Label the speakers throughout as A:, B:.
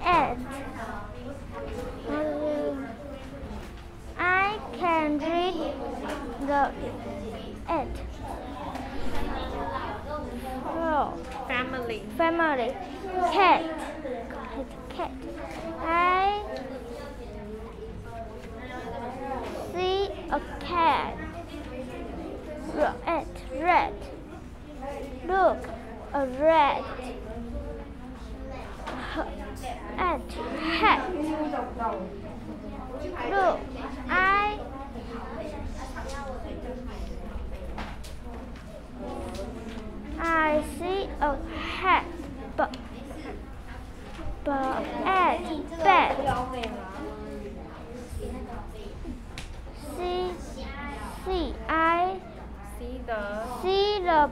A: at. I can read the at. Family. Cat. I see a cat. Red. Look, a rat. Hat. Look, I see a hat. But at bed. I see the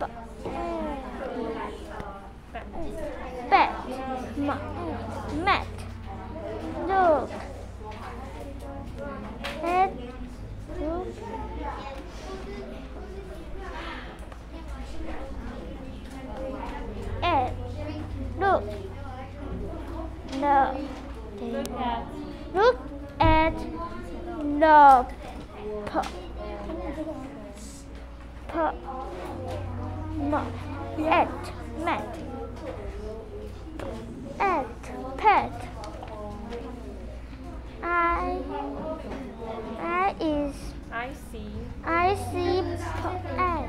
A: bed mat. Look at look at the pet. I see